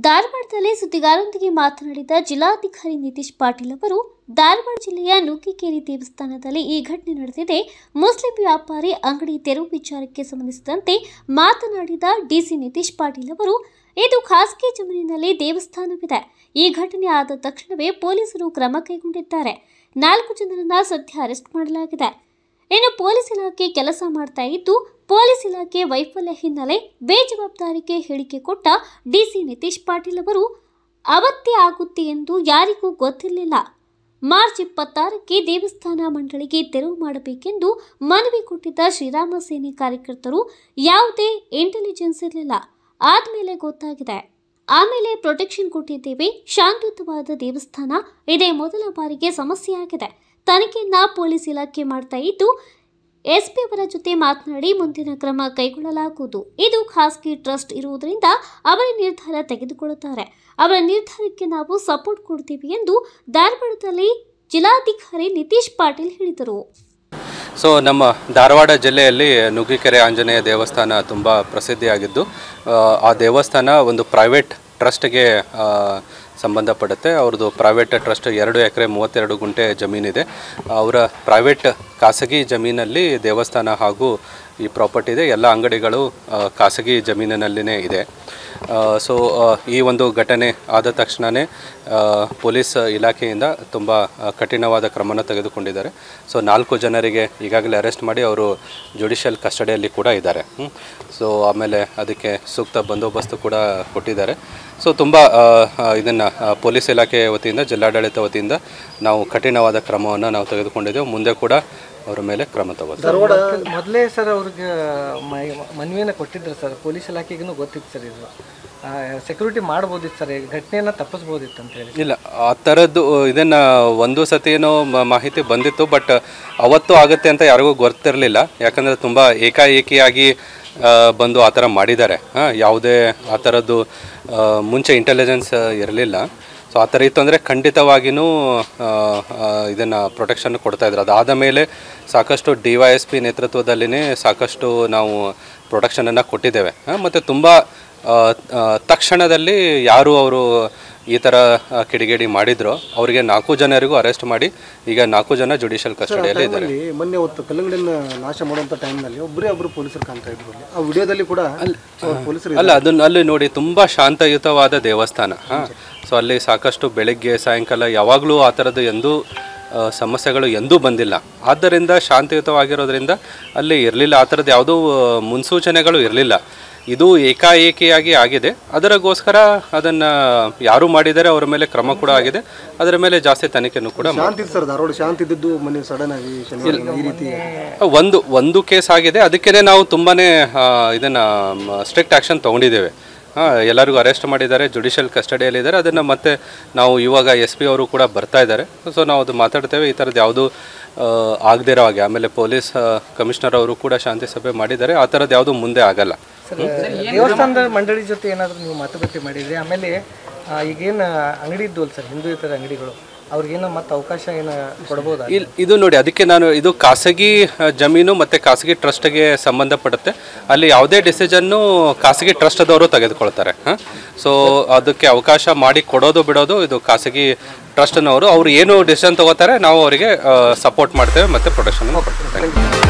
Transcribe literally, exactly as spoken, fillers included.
ಧಾರವಾಡದಲ್ಲಿ ಸುದ್ದಿಗಾರರೊಂದಿಗೆ ಮಾತನಾಡಿದ ಜಿಲ್ಲಾಧಿಕಾರಿ ನಿತೀಶ್ ಪಾಟೀಲ್ ಅವರು, ಧಾರವಾಡ ಜಿಲ್ಲೆಯ ನುಗ್ಗಿಕೇರಿ ದೇವಸ್ಥಾನದಲ್ಲಿ ಈ ಘಟನೆ ನಡೆದಿದೆ. ಮುಸ್ಲಿಂ ವ್ಯಾಪಾರಿ ಅಂಗಡಿ ತೆರವು ವಿಚಾರಕ್ಕೆ ಸಂಬಂಧಿಸಿದಂತೆ ಮಾತನಾಡಿದ ಡಿಸಿ ನಿತೀಶ್ ಪಾಟೀಲ್ ಅವರು, ಇದು ಖಾಸಗಿ ಜಮೀನಿನಲ್ಲಿ ದೇವಸ್ಥಾನವಿದೆ. ಈ ಘಟನೆ ಆದ ತಕ್ಷಣವೇ ಪೊಲೀಸರು ಕ್ರಮ ಕೈಗೊಂಡಿದ್ದಾರೆ. ನಾಲ್ಕು ಜನರನ್ನ ಸದ್ಯ ಅರೆಸ್ಟ್ ಮಾಡಲಾಗಿದೆ. ಇನ್ನು ಪೊಲೀಸ್ ಇಲಾಖೆ ಕೆಲಸ ಮಾಡ್ತಾ ಇದ್ದು, ಪೊಲೀಸ್ ಇಲಾಖೆ ವೈಫಲ್ಯ ಹಿನ್ನೆಲೆ ಬೇಜವಾಬ್ದಾರಿಗೆ ಹೇಳಿಕೆ ಕೊಟ್ಟ ಡಿಸಿ ನಿತೀಶ್ ಪಾಟೀಲ್ ಅವರು, ಅವತ್ತೇ ಆಗುತ್ತೆ ಎಂದು ಯಾರಿಗೂ ಗೊತ್ತಿರಲಿಲ್ಲ. ಮಾರ್ಚ್ ಇಪ್ಪತ್ತಾರಕ್ಕೆ ದೇವಸ್ಥಾನ ಮಂಡಳಿಗೆ ತೆರವು ಮಾಡಬೇಕೆಂದು ಮನವಿ ಕೊಟ್ಟಿದ್ದ ಶ್ರೀರಾಮ ಸೇನೆ ಕಾರ್ಯಕರ್ತರು ಯಾವುದೇ ಇಂಟೆಲಿಜೆನ್ಸ್ ಇರಲಿಲ್ಲ. ಆದ್ಮೇಲೆ ಗೊತ್ತಾಗಿದೆ. ಆಮೇಲೆ ಪ್ರೊಟೆಕ್ಷನ್ ಕೊಟ್ಟಿದ್ದೇವೆ. ಶಾಂತಿಯುತವಾದ ದೇವಸ್ಥಾನ. ಇದೇ ಮೊದಲ ಬಾರಿಗೆ ಸಮಸ್ಯೆಯಾಗಿದೆ. ತನಿಖೆಯನ್ನ ಪೊಲೀಸ್ ಇಲಾಖೆ ಮಾಡ್ತಾ ಇದ್ದು, ಎಸ್ಪಿ ಅವರ ಜೊತೆ ಮಾತನಾಡಿ ಮುಂದಿನ ಕ್ರಮ ಕೈಗೊಳ್ಳಲಾಗುವುದು. ಇದು ಖಾಸಗಿ ಟ್ರಸ್ಟ್ ಇರುವುದರಿಂದ ಅವರ ನಿರ್ಧಾರ ತೆಗೆದುಕೊಳ್ಳುತ್ತಾರೆ. ಅವರ ನಿರ್ಧಾರಕ್ಕೆ ನಾವು ಸಪೋರ್ಟ್ ಕೊಡ್ತೀವಿ ಎಂದು ಧಾರವಾಡದಲ್ಲಿ ಜಿಲ್ಲಾಧಿಕಾರಿ ನಿತೀಶ್ ಪಾಟೀಲ್ ಹೇಳಿದರು. ಸೊ ನಮ್ಮ ಧಾರವಾಡ ಜಿಲ್ಲೆಯಲ್ಲಿ ನುಗ್ಗಿಕೆರೆ ಆಂಜನೇಯ ದೇವಸ್ಥಾನ ತುಂಬ ಪ್ರಸಿದ್ಧಿಯಾಗಿದ್ದು, ಆ ದೇವಸ್ಥಾನ ಒಂದು ಪ್ರೈವೇಟ್ ಟ್ರಸ್ಟ್ಗೆ ಸಂಬಂಧಪಡುತ್ತೆ. ಅವ್ರದ್ದು ಪ್ರೈವೇಟ್ ಟ್ರಸ್ಟ್ ಎರಡು ಎಕರೆ ಮೂವತ್ತೆರಡು ಗುಂಟೆ ಜಮೀನಿದೆ. ಅವರ ಪ್ರೈವೇಟ್ ಖಾಸಗಿ ಜಮೀನಲ್ಲಿ ದೇವಸ್ಥಾನ ಹಾಗೂ ಈ ಪ್ರಾಪರ್ಟಿ ಇದೆ. ಎಲ್ಲ ಅಂಗಡಿಗಳು ಖಾಸಗಿ ಜಮೀನಿನಲ್ಲಿನೇ ಇದೆ. ಸೊ ಈ ಒಂದು ಘಟನೆ ಆದ ತಕ್ಷಣವೇ ಪೊಲೀಸ್ ಇಲಾಖೆಯಿಂದ ತುಂಬ ಕಠಿಣವಾದ ಕ್ರಮನ ತೆಗೆದುಕೊಂಡಿದ್ದಾರೆ. ಸೊ ನಾಲ್ಕು ಜನರಿಗೆ ಈಗಾಗಲೇ ಅರೆಸ್ಟ್ ಮಾಡಿ ಅವರು ಜುಡಿಷಿಯಲ್ ಕಸ್ಟಡಿಯಲ್ಲಿ ಕೂಡ ಇದ್ದಾರೆ. ಸೊ ಆಮೇಲೆ ಅದಕ್ಕೆ ಸೂಕ್ತ ಬಂದೋಬಸ್ತು ಕೂಡ ಕೊಟ್ಟಿದ್ದಾರೆ. ಸೊ ತುಂಬ ಇದನ್ನು ಪೊಲೀಸ್ ಇಲಾಖೆ ವತಿಯಿಂದ, ಜಿಲ್ಲಾಡಳಿತ ವತಿಯಿಂದ ನಾವು ಕಠಿಣವಾದ ಕ್ರಮವನ್ನು ನಾವು ತೆಗೆದುಕೊಂಡಿದ್ದೇವೆ. ಮುಂದೆ ಕೂಡ ಅವರ ಮೇಲೆ ಕ್ರಮ ತಗೋತೀವಿ. ಧಾರವಾಡ ಮೊದಲೇ ಸರ್ ಅವ್ರಿಗೆ ಮನವಿಯನ್ನು ಕೊಟ್ಟಿದ್ರು ಸರ್, ಪೊಲೀಸ್ ಇಲಾಖೆಗೂ ಗೊತ್ತಿತ್ತು ಸರ್, ಇದು ಸೆಕ್ಯೂರಿಟಿ ಮಾಡ್ಬೋದಿತ್ತು ಸರ್, ಘಟನೆಯನ್ನು ತಪ್ಪಿಸ್ಬೋದಿತ್ತು ಅಂತ ಹೇಳಿ. ಇಲ್ಲ, ಆ ಥರದ್ದು ಇದನ್ನು ಒಂದು ಸತಿ ಏನೋ ಮಾಹಿತಿ ಬಂದಿತ್ತು, ಬಟ್ ಅವತ್ತು ಆಗುತ್ತೆ ಅಂತ ಯಾರಿಗೂ ಗೊತ್ತಿರಲಿಲ್ಲ. ಯಾಕಂದರೆ ತುಂಬ ಏಕಾಏಕಿಯಾಗಿ ಬಂದು ಆ ಥರ ಮಾಡಿದ್ದಾರೆ. ಹಾಂ, ಯಾವುದೇ ಆ ಥರದ್ದು ಮುಂಚೆ ಇಂಟೆಲಿಜೆನ್ಸ್ ಇರಲಿಲ್ಲ. ಸೊ ಆ ಥರ ಇತ್ತು ಅಂದರೆ ಖಂಡಿತವಾಗಿಯೂ ಇದನ್ನು ಪ್ರೊಟೆಕ್ಷನ್ ಕೊಡ್ತಾಯಿದ್ರು. ಅದಾದ ಮೇಲೆ ಸಾಕಷ್ಟು ಡಿ ವೈ ಎಸ್ ಪಿ ನೇತೃತ್ವದಲ್ಲಿನೇ ಸಾಕಷ್ಟು ನಾವು ಪ್ರೊಟೆಕ್ಷನನ್ನು ಕೊಟ್ಟಿದ್ದೇವೆ. ಮತ್ತು ತುಂಬ ತಕ್ಷಣದಲ್ಲಿ ಯಾರು ಅವರು ಈ ಥರ ಕಿಡಿಗೇಡಿ ಮಾಡಿದ್ರು ಅವರಿಗೆ ನಾಲ್ಕು ಜನರಿಗೂ ಅರೆಸ್ಟ್ ಮಾಡಿ ಈಗ ನಾಲ್ಕು ಜನ ಜುಡಿಷಿಯಲ್ ಕಸ್ಟಡಿಯಲ್ಲಿ ಇದ್ದಾರೆ. ಮೊನ್ನೆ ಹೊತ್ತು ಕಲ್ಲಂಗಡಿನ ನಾಶ ಮಾಡುವಂಥ ಟೈಮ್ನಲ್ಲಿ ಒಬ್ಬರೇ ಒಬ್ಬರು ಪೊಲೀಸರು ಕಾಣ್ತಾ ಇದ್ರು. ಆ ವಿಡಿಯೋದಲ್ಲಿ ಕೂಡ ಪೊಲೀಸರು ಅಲ್ಲ, ಅದನ್ನ ಅಲ್ಲಿ ನೋಡಿ ತುಂಬ ಶಾಂತಯುತವಾದ ದೇವಸ್ಥಾನ. ಹಾಂ, ಸೊ ಅಲ್ಲಿ ಸಾಕಷ್ಟು ಬೆಳಗ್ಗೆ ಸಾಯಂಕಾಲ ಯಾವಾಗಲೂ ಆ ಥರದ್ದು ಎಂದೂ ಸಮಸ್ಯೆಗಳು ಎಂದೂ ಬಂದಿಲ್ಲ. ಆದ್ದರಿಂದ ಶಾಂತಿಯುತವಾಗಿರೋದ್ರಿಂದ ಅಲ್ಲಿ ಇರಲಿಲ್ಲ, ಆ ಥರದ್ದು ಯಾವುದೂ ಮುನ್ಸೂಚನೆಗಳು ಇರಲಿಲ್ಲ. ಇದು ಏಕಾಏಕಿಯಾಗಿ ಆಗಿದೆ. ಅದರಗೋಸ್ಕರ ಅದನ್ನು ಯಾರು ಮಾಡಿದ್ದಾರೆ ಅವರ ಮೇಲೆ ಕ್ರಮ ಕೂಡ ಆಗಿದೆ. ಅದರ ಮೇಲೆ ಜಾಸ್ತಿ ತನಿಖೆನೂ ಕೂಡ ಒಂದು ಒಂದು ಕೇಸ್ ಆಗಿದೆ. ಅದಕ್ಕೇ ನಾವು ತುಂಬಾ ಇದನ್ನು ಸ್ಟ್ರಿಕ್ಟ್ ಆ್ಯಕ್ಷನ್ ತೊಗೊಂಡಿದ್ದೇವೆ. ಹಾಂ, ಎಲ್ಲರಿಗೂ ಅರೆಸ್ಟ್ ಮಾಡಿದ್ದಾರೆ, ಜುಡಿಷಿಯಲ್ ಕಸ್ಟಡಿಯಲ್ಲಿದ್ದಾರೆ. ಅದನ್ನು ಮತ್ತೆ ನಾವು ಇವಾಗ ಎಸ್ ಪಿ ಅವರು ಕೂಡ ಬರ್ತಾ ಇದ್ದಾರೆ. ಸೊ ನಾವು ಅದು ಮಾತಾಡ್ತೇವೆ, ಈ ಥರದ್ದು ಯಾವುದು ಆಗದೇ ಇರೋ ಹಾಗೆ. ಆಮೇಲೆ ಪೊಲೀಸ್ ಕಮಿಷನರ್ ಅವರು ಕೂಡ ಶಾಂತಿ ಸಭೆ ಮಾಡಿದ್ದಾರೆ. ಆ ಥರದ್ದು ಯಾವುದು ಮುಂದೆ ಆಗಲ್ಲ. ದೇವಸ್ಥಾನದ ಮಂಡಳಿ ಜೊತೆ ಏನಾದರೂ ನೀವು ಮಾತುಕತೆ ಮಾಡಿದ್ರಿ? ಆಮೇಲೆ ಈಗೇನು ಅಂಗಡಿ ಇದ್ವಲ್ಲ ಸರ್, ಹಿಂದುಳಿದ ಅಂಗಡಿಗಳು, ಅವ್ರಿಗೇನೋ ಮತ್ತೆ ಅವಕಾಶ ಏನು ಕೊಡ್ಬೋದಾ? ಇಲ್ಲಿ ಇದು ನೋಡಿ, ಅದಕ್ಕೆ ನಾನು ಇದು ಖಾಸಗಿ ಜಮೀನು ಮತ್ತು ಖಾಸಗಿ ಟ್ರಸ್ಟ್ಗೆ ಸಂಬಂಧಪಡುತ್ತೆ. ಅಲ್ಲಿ ಯಾವುದೇ ಡಿಸಿಷನ್ನು ಖಾಸಗಿ ಟ್ರಸ್ಟ್ದವರು ತೆಗೆದುಕೊಳ್ತಾರೆ. ಹಾಂ, ಸೊ ಅದಕ್ಕೆ ಅವಕಾಶ ಮಾಡಿ ಕೊಡೋದು ಬಿಡೋದು ಇದು ಖಾಸಗಿ ಟ್ರಸ್ಟ್ನವರು. ಅವರು ಏನು ಡಿಸಿಷನ್ ತಗೋತಾರೆ ನಾವು ಅವರಿಗೆ ಸಪೋರ್ಟ್ ಮಾಡ್ತೇವೆ ಮತ್ತು ಪ್ರೊಟೆಕ್ಷನ್ ಕೊಡ್ತೇವೆ.